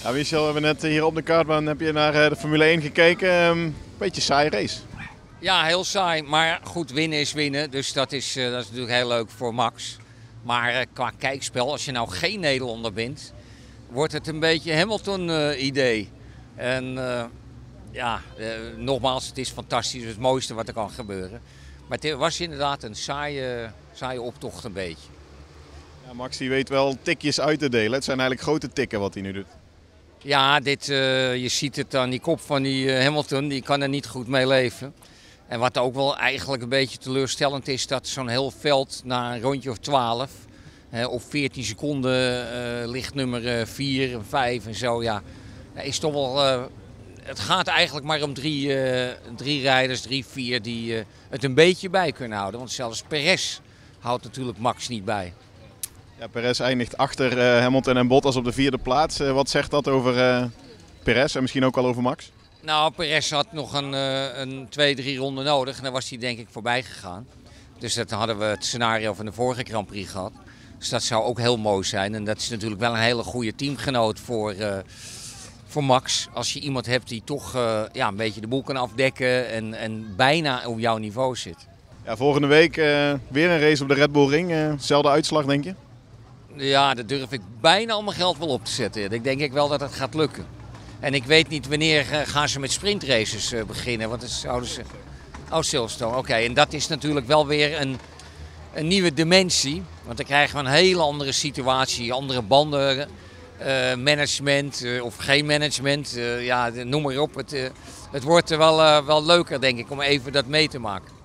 Ja, Michel, we hebben net hier op de kartbaan heb je naar de Formule 1 gekeken. Beetje saai race. Ja, heel saai. Maar goed, winnen is winnen. Dus dat is natuurlijk heel leuk voor Max. Maar qua kijkspel, als je nou geen Nederlander bent, wordt het een beetje Hamilton-idee. En nogmaals, het is fantastisch. Het mooiste wat er kan gebeuren. Maar het was inderdaad een saaie optocht een beetje. Ja, Max die weet wel tikjes uit te delen. Het zijn eigenlijk grote tikken wat hij nu doet. Ja, je ziet het aan die kop van die Hamilton, die kan er niet goed mee leven. En wat ook wel eigenlijk een beetje teleurstellend is, dat zo'n heel veld na een rondje of 12, op 14 seconden ligt nummer 4 en 5 en zo. Ja, is toch wel, het gaat eigenlijk maar om drie rijders, 3, 4 die het een beetje bij kunnen houden. Want zelfs Perez houdt natuurlijk Max niet bij. Ja, Perez eindigt achter Hamilton en Bottas op de 4e plaats. Wat zegt dat over Perez en misschien ook al over Max? Nou, Perez had nog een 2, 3 ronden nodig en dan was hij denk ik voorbij gegaan. Dus dat hadden we het scenario van de vorige Grand Prix gehad. Dus dat zou ook heel mooi zijn. En dat is natuurlijk wel een hele goede teamgenoot voor Max. Als je iemand hebt die toch een beetje de boel kan afdekken en bijna op jouw niveau zit. Ja, volgende week weer een race op de Red Bull Ring. Zelfde uitslag, denk je? Ja, daar durf ik bijna al mijn geld wel op te zetten. Ik denk wel dat het gaat lukken. En ik weet niet wanneer gaan ze met sprintraces beginnen. Want dat zouden ze... Oh, Silverstone. Oké, en dat is natuurlijk wel weer een nieuwe dimensie. Want dan krijgen we een hele andere situatie. Andere banden, management of geen management. Noem maar op. Het wordt wel leuker, denk ik, om even dat mee te maken.